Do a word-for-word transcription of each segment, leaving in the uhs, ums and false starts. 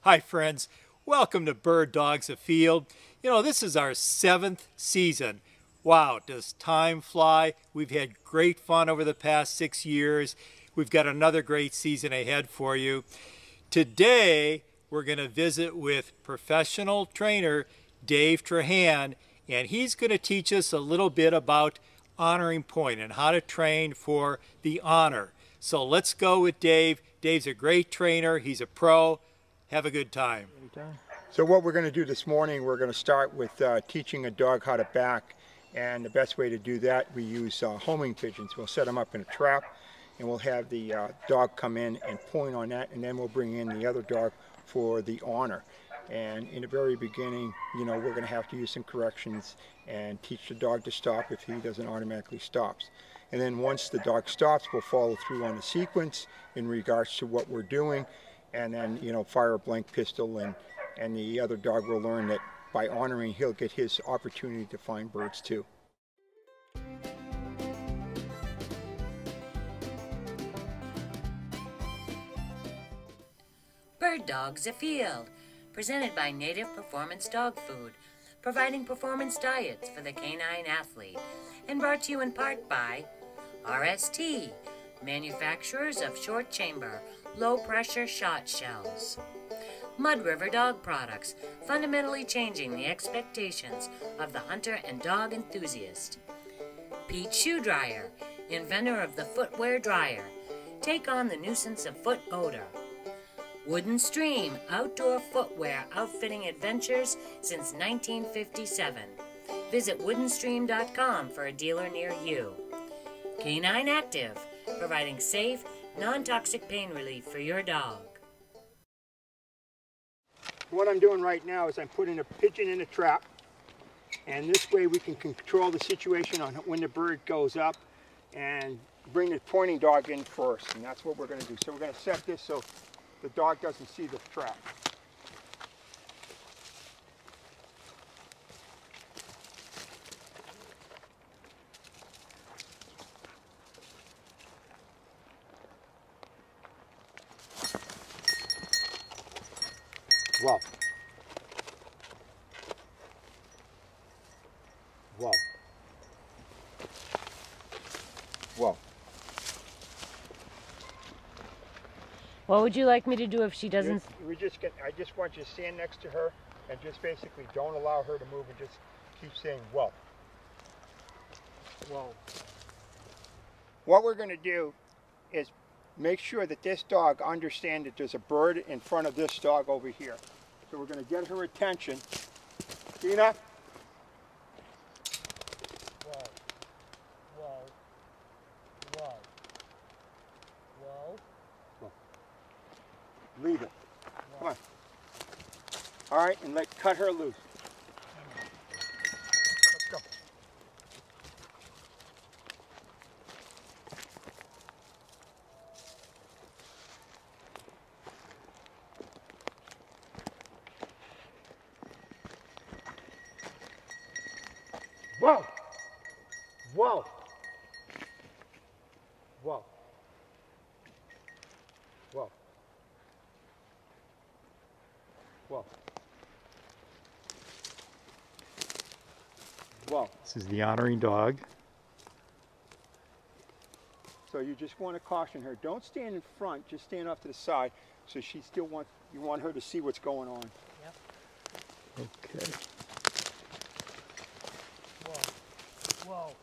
Hi friends, welcome to Bird Dogs Afield. You know, this is our seventh season. Wow, does time fly? We've had great fun over the past six years. We've got another great season ahead for you. Today, we're going to visit with professional trainer Dave Trahan, and he's going to teach us a little bit about honoring point and how to train for the honor. So let's go with Dave. Dave's a great trainer. He's a pro. Have a good time. So what we're going to do this morning, we're going to start with uh, teaching a dog how to back. And the best way to do that, we use uh, homing pigeons. We'll set them up in a trap, and we'll have the uh, dog come in and point on that, and then we'll bring in the other dog for the honor. And in the very beginning, you know, we're going to have to use some corrections and teach the dog to stop if he doesn't automatically stop. And then once the dog stops, we'll follow through on the sequence in regards to what we're doing, and then, you know, fire a blank pistol, and, and the other dog will learn that by honoring, he'll get his opportunity to find birds too. Bird Dogs Afield, presented by Native Performance Dog Food, providing performance diets for the canine athlete, and brought to you in part by R S T, manufacturers of short chamber, low pressure shot shells. Mud River Dog Products, fundamentally changing the expectations of the hunter and dog enthusiast. Pete Shoe Dryer, inventor of the footwear dryer. Take on the nuisance of foot odor. Wooden Stream, outdoor footwear outfitting adventures since nineteen fifty-seven. Visit wooden stream dot com for a dealer near you. Canine Active, providing safe, non-toxic pain relief for your dog. What I'm doing right now is I'm putting a pigeon in a trap, and this way we can control the situation on when the bird goes up and bring the pointing dog in first, and that's what we're going to do. So we're going to set this so the dog doesn't see the trap. Wow. Wow. Wow. What would you like me to do if she doesn't? We just get, I just want you to stand next to her and just basically don't allow her to move and just keep saying, whoa. Whoa. What we're going to do is make sure that this dog understands that there's a bird in front of this dog over here. So we're going to get her attention. Tina? Whoa. Whoa. Whoa. Whoa. Whoa. Leave it. Come on. All right, and let cut her loose. Let's go. Whoa! Whoa! Whoa! Whoa! Whoa! Whoa! This is the honoring dog. So you just want to caution her. Don't stand in front. Just stand off to the side, so she still wants. You want her to see what's going on. Yep. Okay. Whoa! Whoa!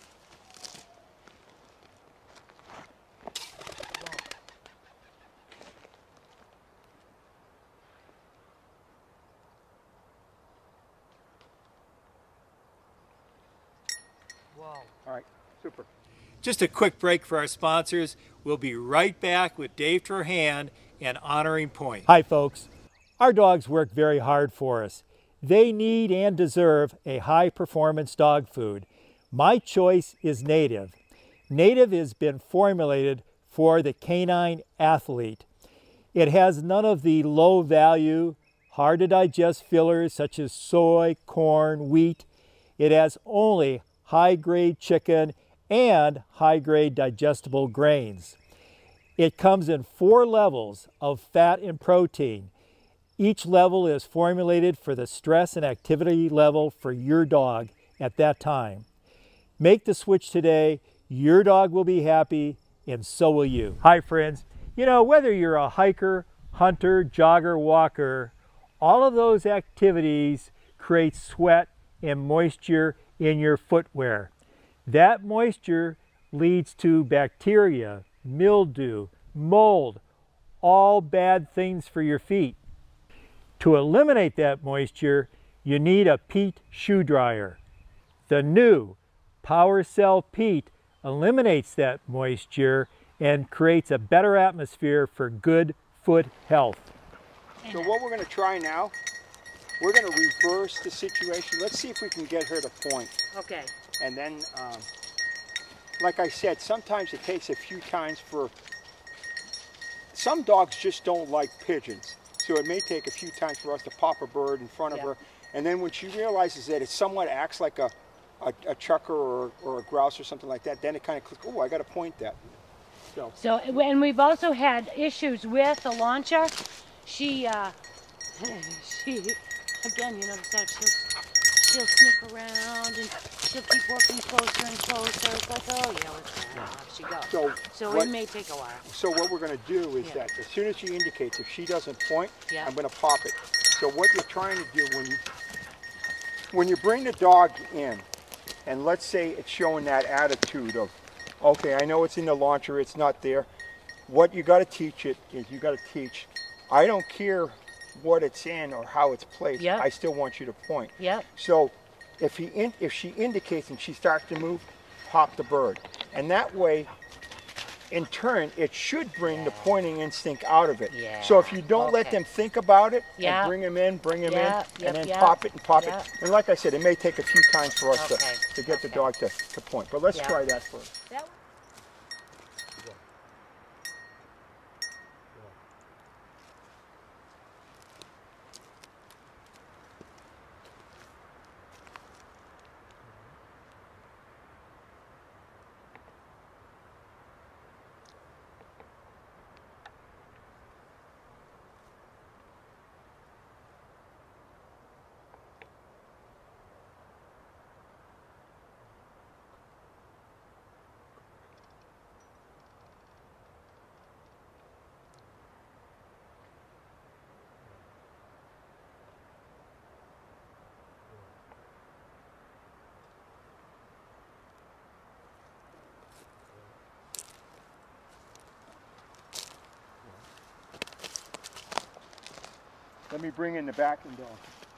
Wow. All right, super. Just a quick break for our sponsors. We'll be right back with Dave Trahan and Honoring Point. Hi folks. Our dogs work very hard for us. They need and deserve a high-performance dog food. My choice is Native. Native has been formulated for the canine athlete. It has none of the low-value, hard-to-digest fillers such as soy, corn, wheat. It has only high-grade chicken and high-grade digestible grains. It comes in four levels of fat and protein. Each level is formulated for the stress and activity level for your dog at that time. Make the switch today. Your dog will be happy, and so will you. Hi friends. You know, whether you're a hiker, hunter, jogger, walker, all of those activities create sweat and moisture in your footwear. That moisture leads to bacteria, mildew, mold, all bad things for your feet. To eliminate that moisture, you need a peat shoe dryer. The new PowerCell Peat eliminates that moisture and creates a better atmosphere for good foot health. So what we're going to try now, we're going to reverse the situation. Let's see if we can get her to point. Okay. And then, um, like I said, sometimes it takes a few times for, some dogs just don't like pigeons. So it may take a few times for us to pop a bird in front of Yeah. her. And then when she realizes that it somewhat acts like a, a, a chucker or, or a grouse or something like that, then it kind of clicks, oh, I got to point that. So, So, and we've also had issues with the launcher. She, uh, she, again, you know, she'll, she'll sniff around and she'll keep walking closer and closer. It's like, oh, yeah, let's go. Off she goes. so, So what, it may take a while. so what we're going to do is Yeah. that as soon as she indicates, if she doesn't point, Yeah. I'm going to pop it. So what you're trying to do when you, when you bring the dog in, and let's say it's showing that attitude of, okay, I know it's in the launcher, it's not there. What you got to teach it is you got to teach, I don't care what it's in or how it's placed, Yep. I still want you to point. Yep. So if, he in, if she indicates and she starts to move, pop the bird. And that way, in turn, it should bring the pointing instinct out of it. Yeah. So if you don't let Okay. them think about it, Yeah. and bring them in, bring them Yeah. in, Yep. and then Yep. pop it and pop Yep. it. And like I said, it may take a few times for us Okay. to, to get the Okay. dog to, to point. But let's Yeah. try that first. That Let me bring in the backing dog.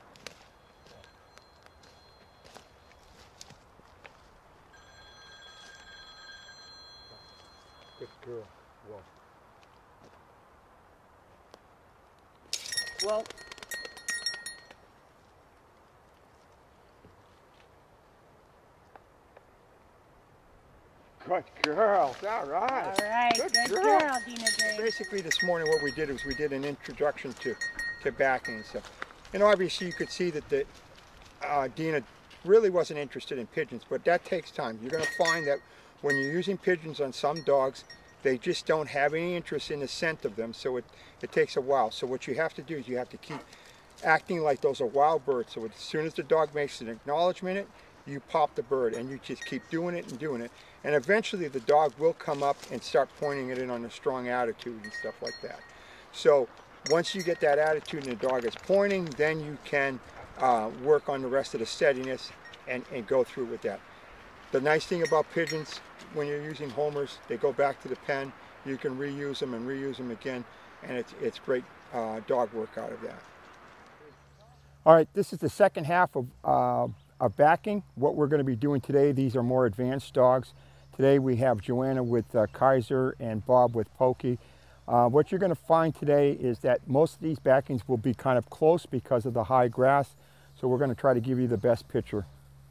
Good girl. Whoa. Well, Good girl. All right. all right. Good Good, girl. girl, Dina Green. Basically this morning what we did was we did an introduction to, to backing and stuff. And obviously you could see that the, uh, Dina really wasn't interested in pigeons, but that takes time. You're going to find that when you're using pigeons on some dogs, they just don't have any interest in the scent of them, so it, it takes a while. So what you have to do is you have to keep acting like those are wild birds. So as soon as the dog makes an acknowledgement, you pop the bird and you just keep doing it and doing it. And eventually the dog will come up and start pointing it in on a strong attitude and stuff like that. So once you get that attitude and the dog is pointing, then you can uh, work on the rest of the steadiness and, and go through with that. The nice thing about pigeons, when you're using homers, they go back to the pen. You can reuse them and reuse them again, and it's, it's great uh, dog work out of that. All right, this is the second half of, uh, of backing. What we're going to be doing today, these are more advanced dogs. Today we have Joanna with uh, Kaiser and Bob with Pokey. Uh, what you're going to find today is that most of these backings will be kind of close because of the high grass, so we're going to try to give you the best picture.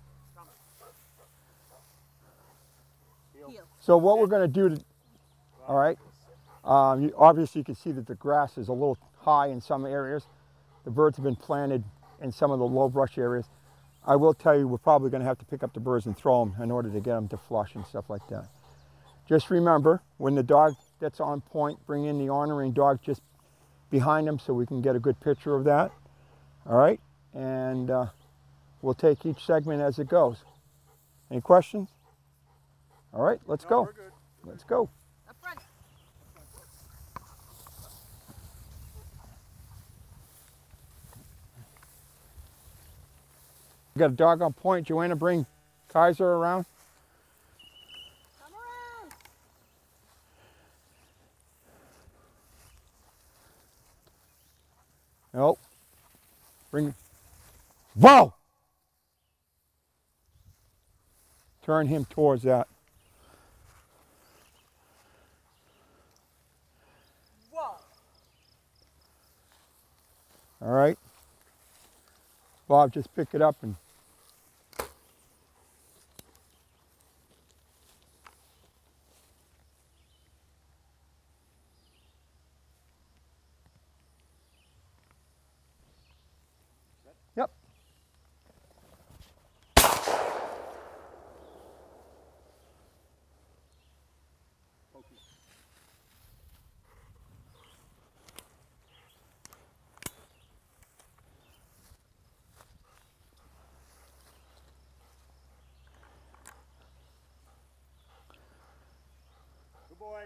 So what we're going to do, to, all right, um, you, obviously you can see that the grass is a little high in some areas. The birds have been planted in some of the low brush areas. I will tell you we're probably going to have to pick up the birds and throw them in order to get them to flush and stuff like that. Just remember, when the dog gets on point, bring in the honoring dog, just behind him so we can get a good picture of that. All right, and uh, we'll take each segment as it goes. Any questions? All right, let's No, go. we're good. Let's go. Up front. We got a dog on point. Joanna, bring Kaiser around. Come around. Nope. Bring. Whoa! Turn him towards that. Whoa. All right. Bob, just pick it up and. Yep. Good boy.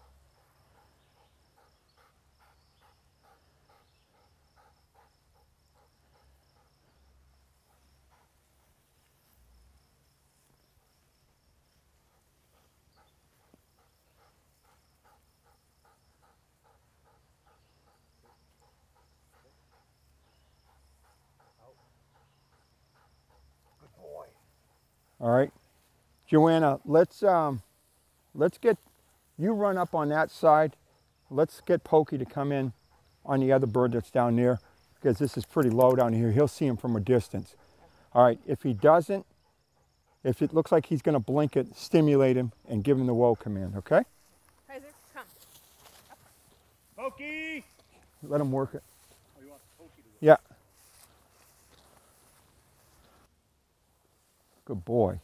Good boy. All right. Joanna, let's um, let's get you run up on that side. Let's get Pokey to come in on the other bird that's down there because this is pretty low down here. He'll see him from a distance. All right. If he doesn't, if it looks like he's going to blink it, stimulate him and give him the whoa command. Okay? Kaiser, come. Pokey! Let him work it. Oh, you want Pokey to go? Yeah. Good boy.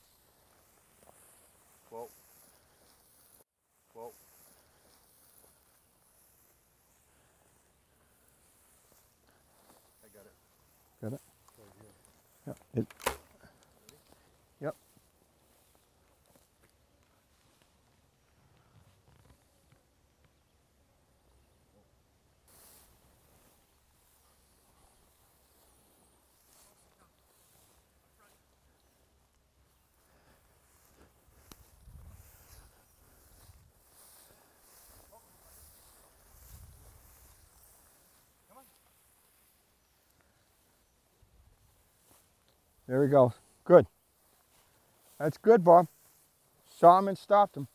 Whoa. Whoa. I got it. Got it? Right here. Yeah. It, yep. There we go. Good. That's good, Bob. Saw him and stopped him.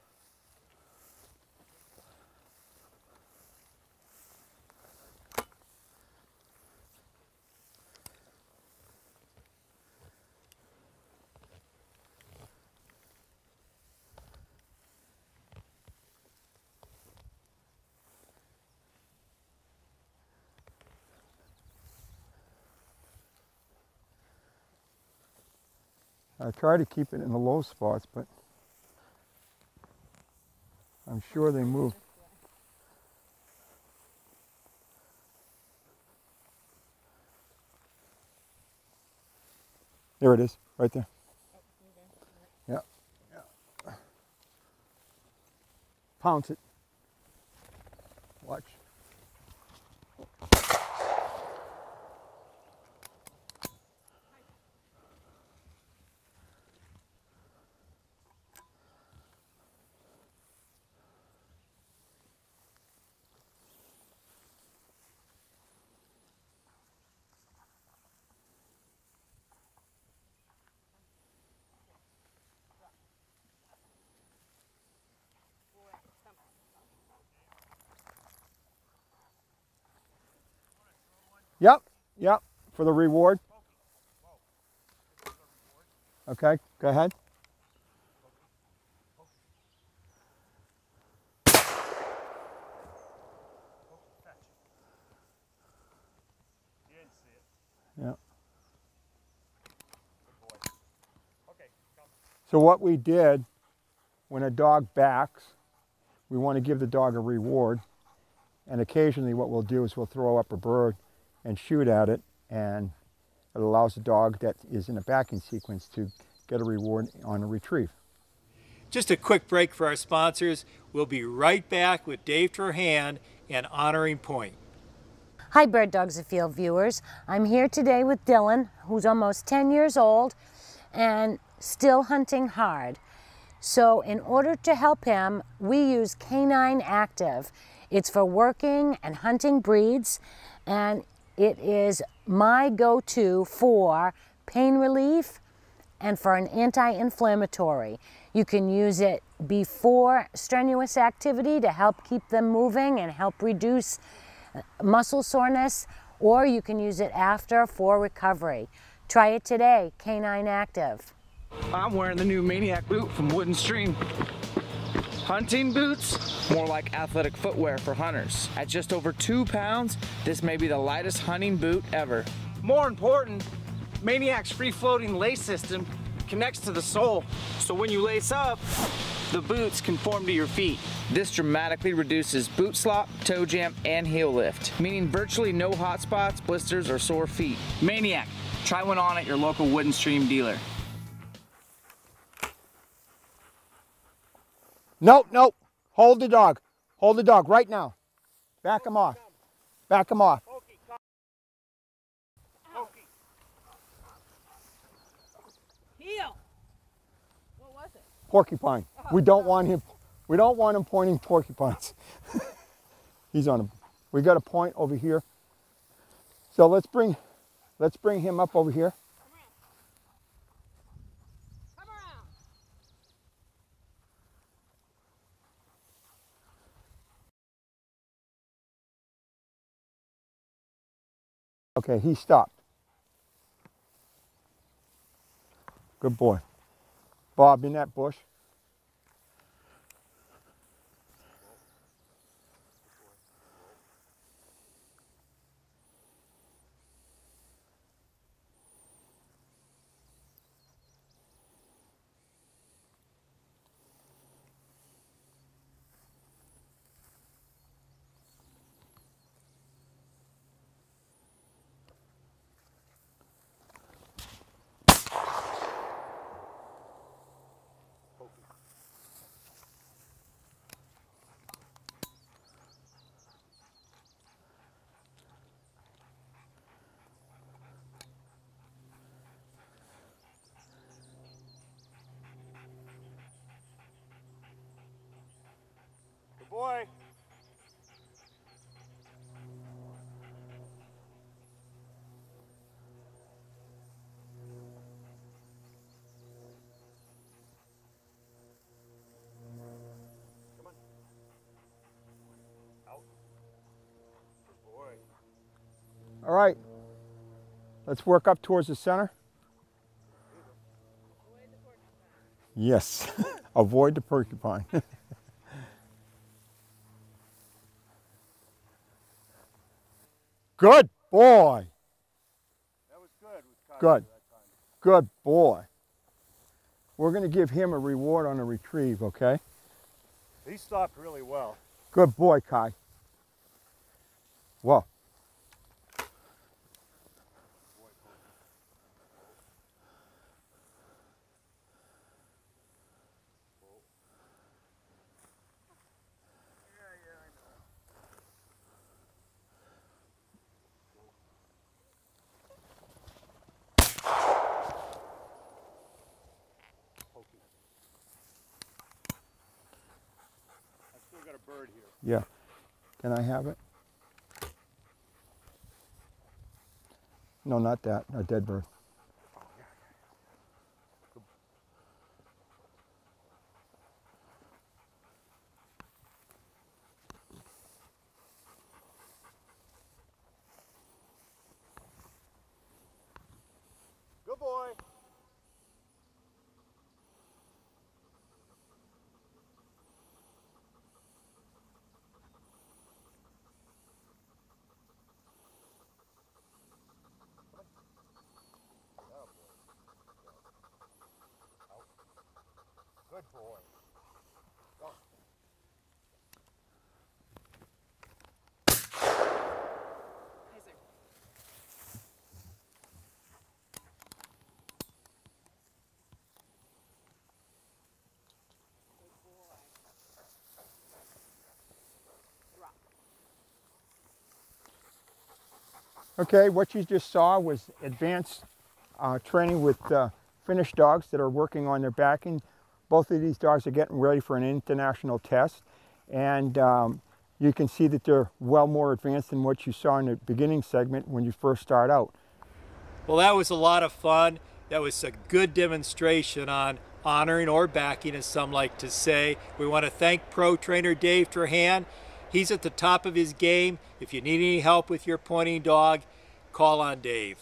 I try to keep it in the low spots, but I'm sure they move. There it is, right there. Yeah. Yeah. Pounce it. Watch. Yep, yep, for the reward. Okay, go ahead. Yeah. So what we did, when a dog backs, we want to give the dog a reward. and occasionally what we'll do is we'll throw up a bird and shoot at it, and it allows the dog that is in a backing sequence to get a reward on a retrieve. Just a quick break for our sponsors. We'll be right back with Dave Trahan and Honoring Point. Hi Bird Dogs Afield viewers. I'm here today with Dylan, who's almost ten years old and still hunting hard. So in order to help him, we use Canine Active. It's for working and hunting breeds, and it is my go-to for pain relief and for an anti-inflammatory. You can use it before strenuous activity to help keep them moving and help reduce muscle soreness, or you can use it after for recovery. Try it today, Canine Active. I'm wearing the new Maniac boot from Wooden Stream. Hunting boots? More like athletic footwear for hunters. At just over two pounds, this may be the lightest hunting boot ever. More important, Maniac's free-floating lace system connects to the sole, so when you lace up, the boots conform to your feet. This dramatically reduces boot slop, toe jam, and heel lift, meaning virtually no hot spots, blisters, or sore feet. Maniac, try one on at your local Wooden Stream dealer. Nope, nope. Hold the dog. Hold the dog right now. Back him off. Back him off. Heel. What was it? Porcupine. We don't want him. We don't want him pointing porcupines. He's on a. We got a point over here. So let's bring, let's bring him up over here. Come around. Okay, he stopped. Good boy. Bob, in that bush. Good boy. Come on. Out. Good boy. All right. Let's work up towards the center. Yes. Avoid the porcupine. Good boy. That was good. With Good. that time. Good boy. We're going to give him a reward on a retrieve, okay? He stopped really well. Good boy, Kai. Whoa. I still got a bird here. Yeah. Can I have it? No, not that. A dead bird. Good boy. Good boy. Go. Okay, what you just saw was advanced uh, training with uh, Finnish dogs that are working on their backing. Both of these dogs are getting ready for an international test, and um, you can see that they're well more advanced than what you saw in the beginning segment when you first start out. Well, that was a lot of fun. That was a good demonstration on honoring or backing, as some like to say. We want to thank pro trainer Dave Trahan. He's at the top of his game. If you need any help with your pointing dog, call on Dave.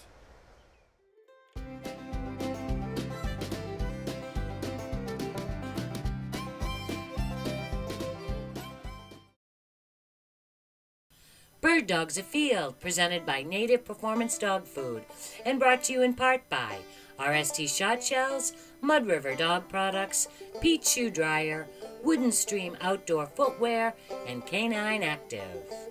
Bird Dogs Afield, presented by Native Performance Dog Food, and brought to you in part by R S T Shot Shells, Mud River Dog Products, Pete Shoe Dryer, Wooden Stream Outdoor Footwear, and Canine Active.